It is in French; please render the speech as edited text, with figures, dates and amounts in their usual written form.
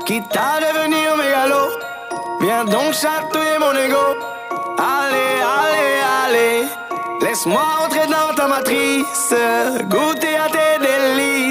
quitte à devenir mégalo. Viens donc chatouiller mon ego. Allez, allez, allez, laisse-moi entrer dans ta matrice, goûter à tes